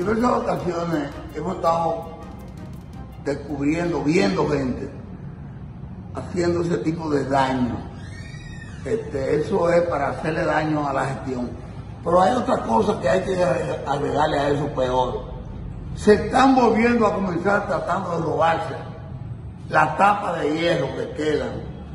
diversas ocasiones hemos estado descubriendo, viendo gente haciendo ese tipo de daño. Eso es para hacerle daño a la gestión. Pero hay otras cosas que hay que agregarle a eso peor. Se están volviendo a comenzar tratando de robarse las tapas de hierro que quedan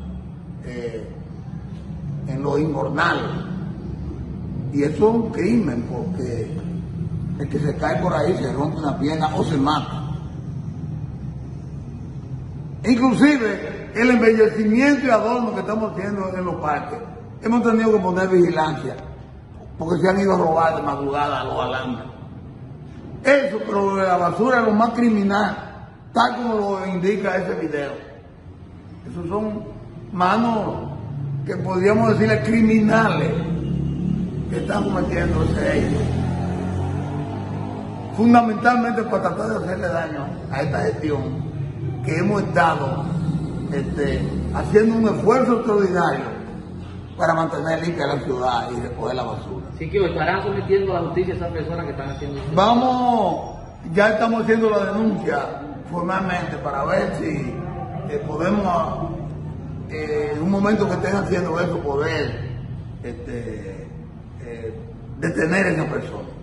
en los invernales. Y eso es un crimen porque el que se cae por ahí se rompe una pierna o se mata. Inclusive el embellecimiento y adorno que estamos haciendo en los parques, hemos tenido que poner vigilancia porque se han ido a robar de madrugada a los alambres. Eso, pero de la basura es lo más criminal, tal como lo indica ese video. Esos son manos que podríamos decirle criminales que están cometiendo ese hecho. Fundamentalmente para tratar de hacerle daño a esta gestión que hemos estado haciendo un esfuerzo extraordinario para mantener limpia la ciudad y recoger la basura. Sí, que estarán sometiendo a la justicia a esas personas que están haciendo eso. Ya estamos haciendo la denuncia formalmente para ver si podemos, en un momento que estén haciendo eso, poder detener a esa persona.